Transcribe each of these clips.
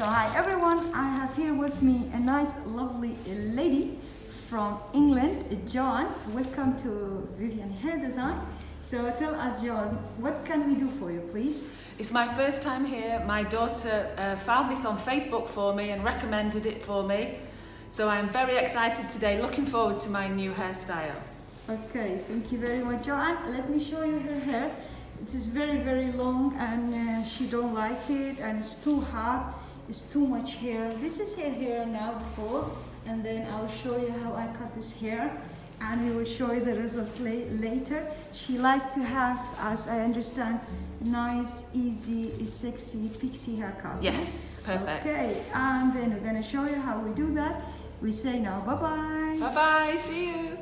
hi everyone, I have here with me a nice lovely lady from England, John. Welcome to Vivian Hair Design. So tell us, John, what can we do for you, please? It's my first time here. My daughter found this on Facebook for me and recommended it for me. So I'm very excited today, looking forward to my new hairstyle. Okay, thank you very much, Joanne. Let me show you her hair. It is very, very long and she don't like it and it's too hot. It's too much hair. This is her hair now before, and then I'll show you how I cut this hair and we will show you the result later. She liked to have, as I understand, nice, easy, sexy pixie haircut. Yes, perfect. Okay, and then we're gonna show you how we do that. We say now bye-bye. Bye-bye, see you.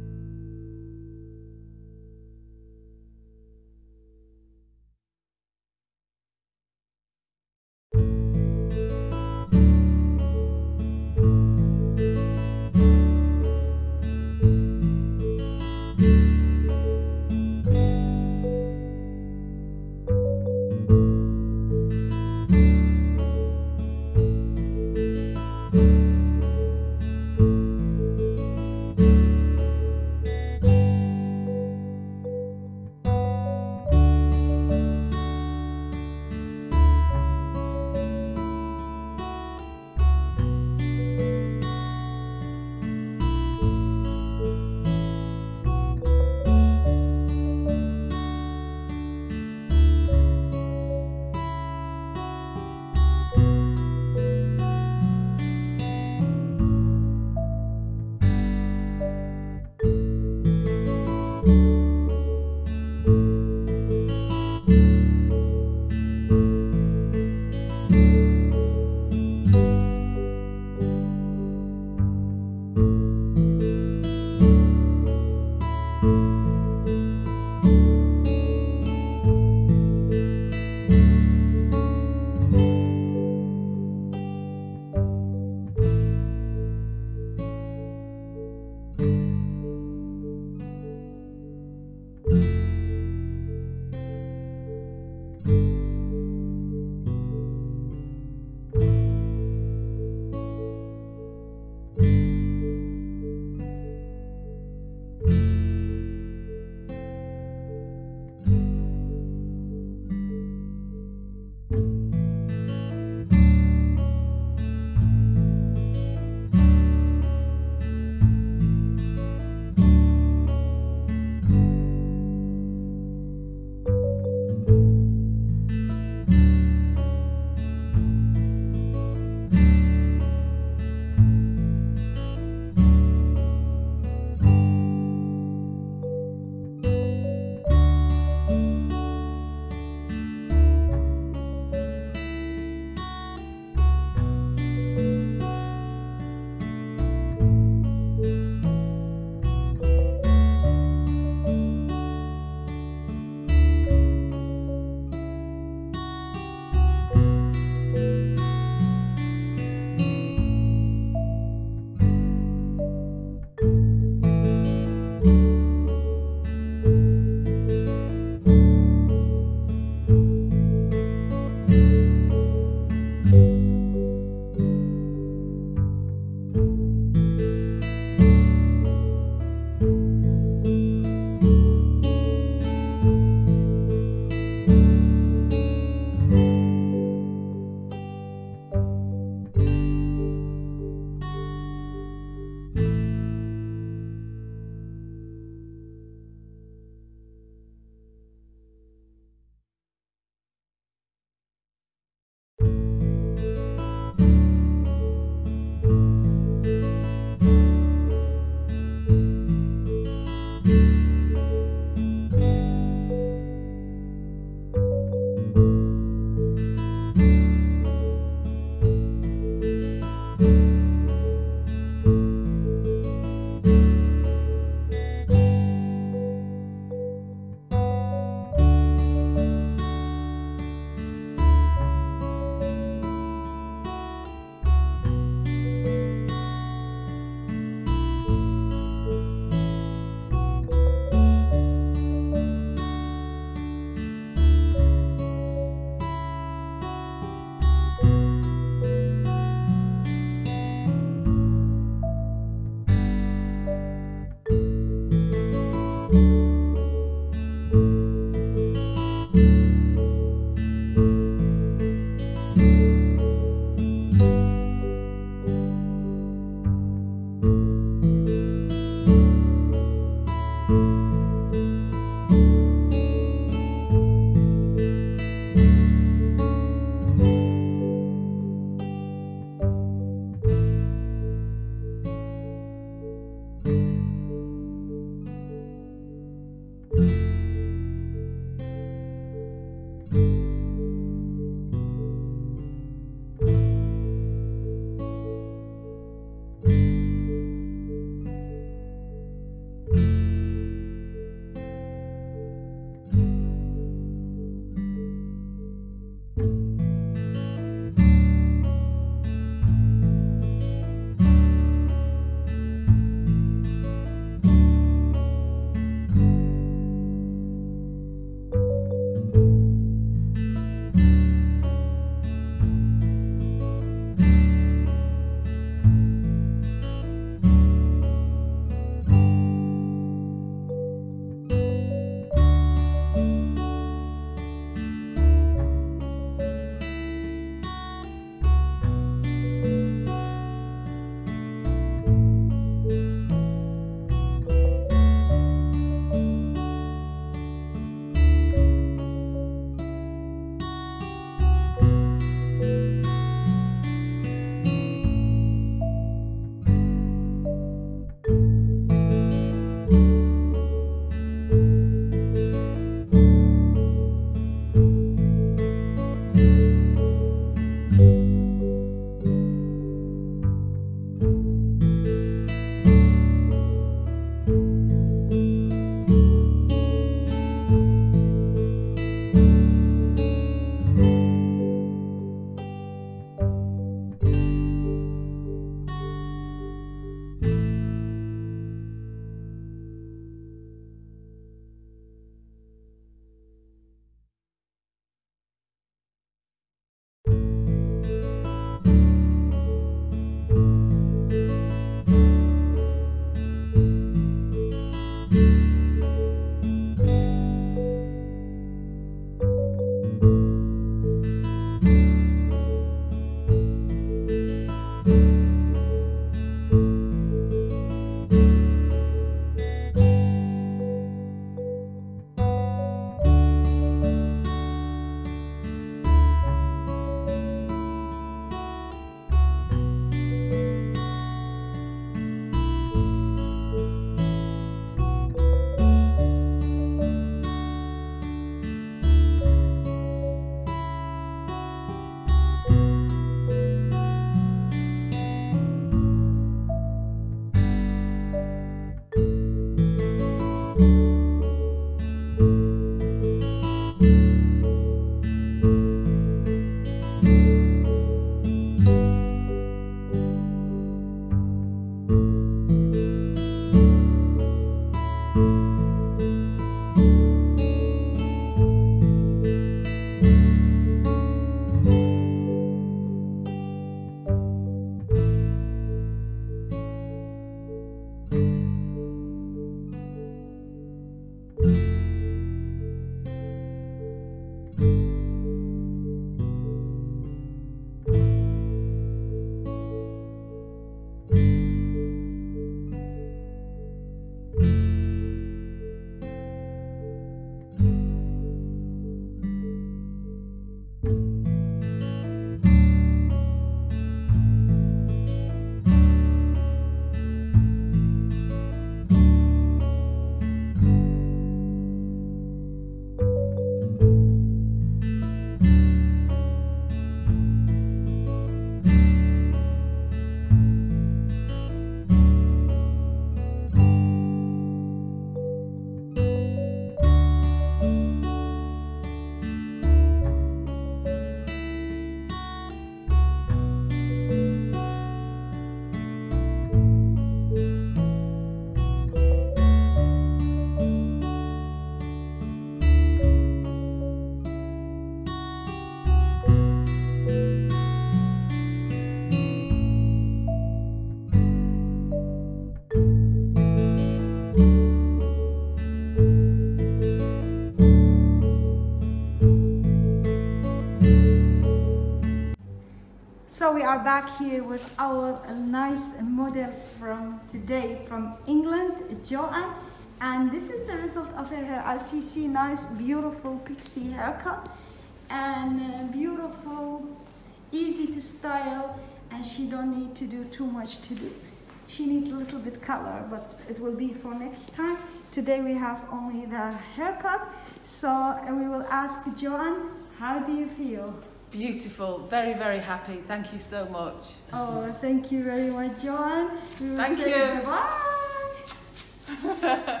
So we are back here with our nice model from today from England, Joanne. And this is the result of her hair. As you see, nice, beautiful pixie haircut. And beautiful, easy to style. And she don't need to do too much to do. She needs a little bit color, but it will be for next time. Today we have only the haircut. So we will ask Joanne, how do you feel? Beautiful, very, very happy. Thank you so much. Oh, thank you very much, Joanne. We will Thank say you. Goodbye.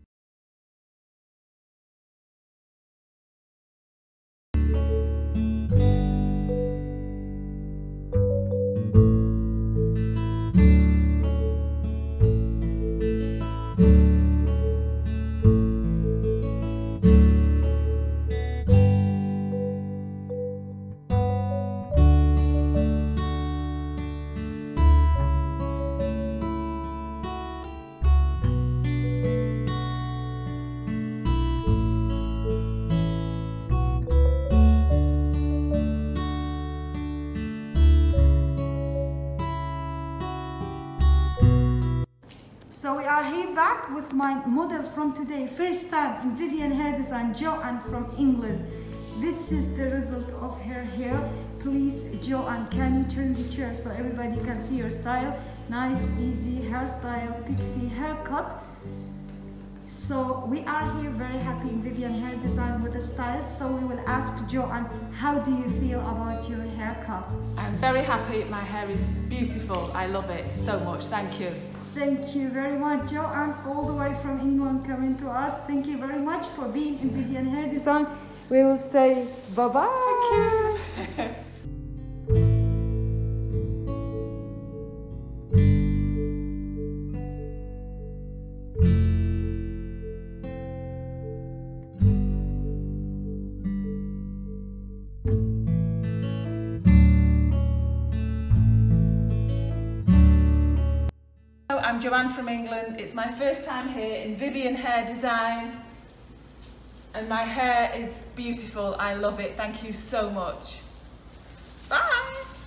So we are here back with my model from today, first time in Vivian Hair Design, Joanne from England. This is the result of her hair. Please, Joanne, can you turn the chair so everybody can see your style? Nice, easy hairstyle, pixie haircut. So we are here very happy in Vivian Hair Design with the style. So we will ask Joanne, how do you feel about your haircut? I'm very happy. My hair is beautiful. I love it so much. Thank you. Thank you very much, Joanne, all the way from England coming to us. Thank you very much for being in Vivian Hair Design. We will say bye-bye. Thank you. I'm Joanne from England. It's my first time here in Vivian Hair Design and my hair is beautiful. I love it. Thank you so much. Bye!